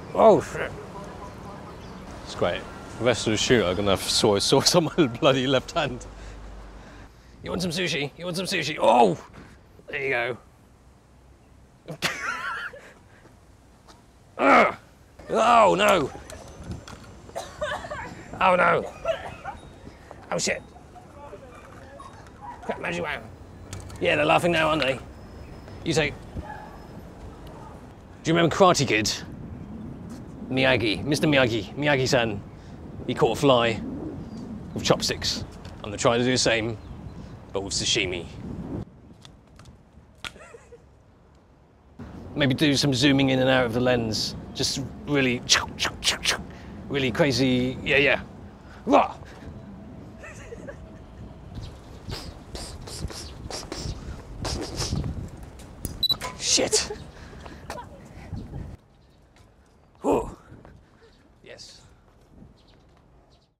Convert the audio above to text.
Oh shit. It's great. The rest of the shoot I'm gonna have soy sauce on my bloody left hand. You want some sushi? You want some sushi? Oh! There you go. Oh no! Oh no! Oh shit! Crap, magic wow. Yeah, they're laughing now, aren't they? You say. Do you remember Karate Kid? Miyagi, Mr. Miyagi, Miyagi-san. He caught a fly with chopsticks. I'm gonna try to do the same, but with sashimi. Maybe do some zooming in and out of the lens. Just really, really crazy. Yeah, yeah. Rah! Shit. Whew. Yes.